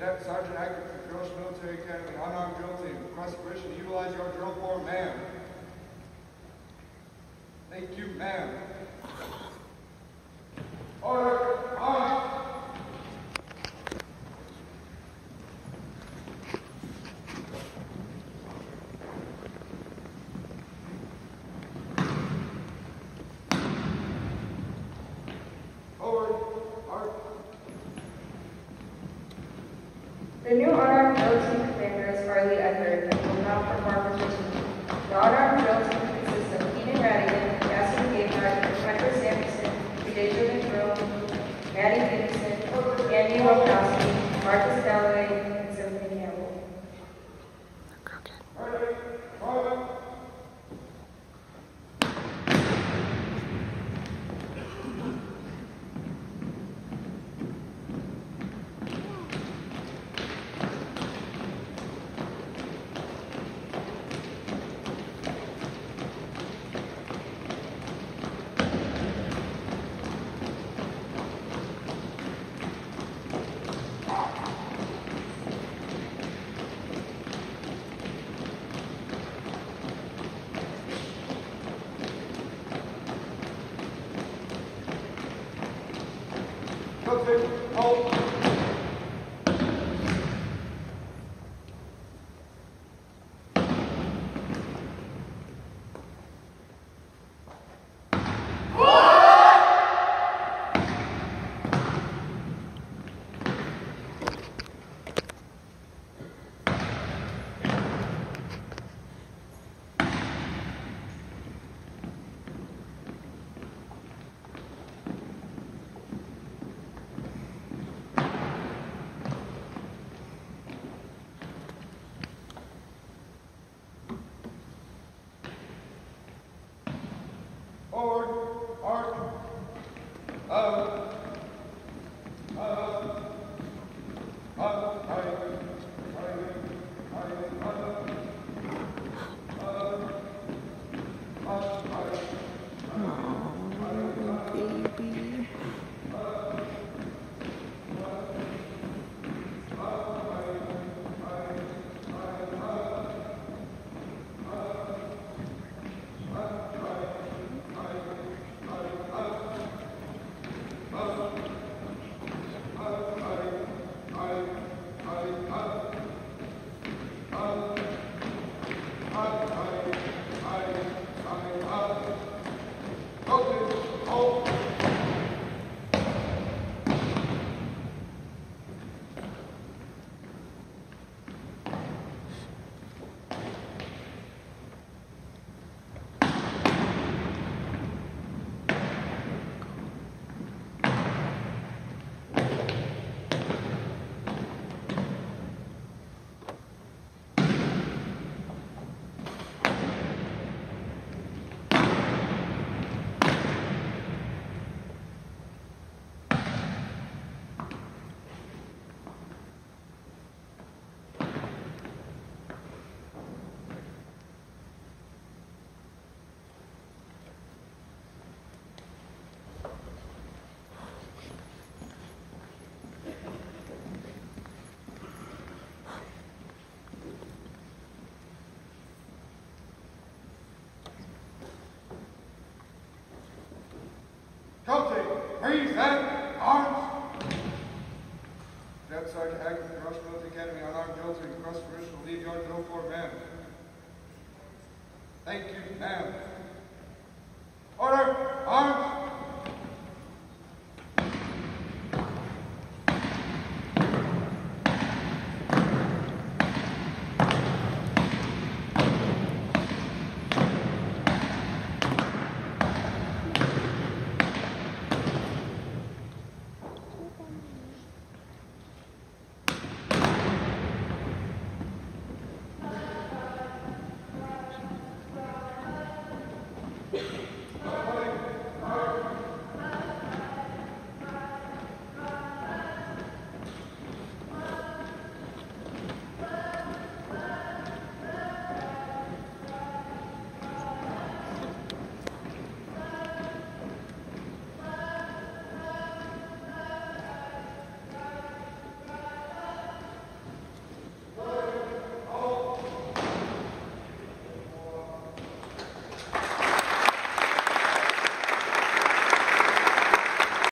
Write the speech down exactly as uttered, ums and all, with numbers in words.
Cadet Sergeant Active for Kenosha Military Academy, unarmed drill team. Request permission to utilize your drill for man. Thank you, ma'am. Order, on. The new unarmed drill team commander is Harley Eckert and will now perform his mission. The unarmed drill team consists of Keenan Radigan, Cassie Gayhart, Michael Sampson, Deja McBroom, Maddie Peterson, Andy Rokowski, Marcus Galloway, and Symphony Campbell. Ready, forward. Okay, hold. Forward, arc, up, up, up, up, right, right, right, up, up, up, right. Oh, baby. Celtic, freeze and arms. Cadet Sergeant Active for Kenosha Military Academy, unarmed drill team. Request permission to leave your drill for man. Thank you, ma'am. Order, arms.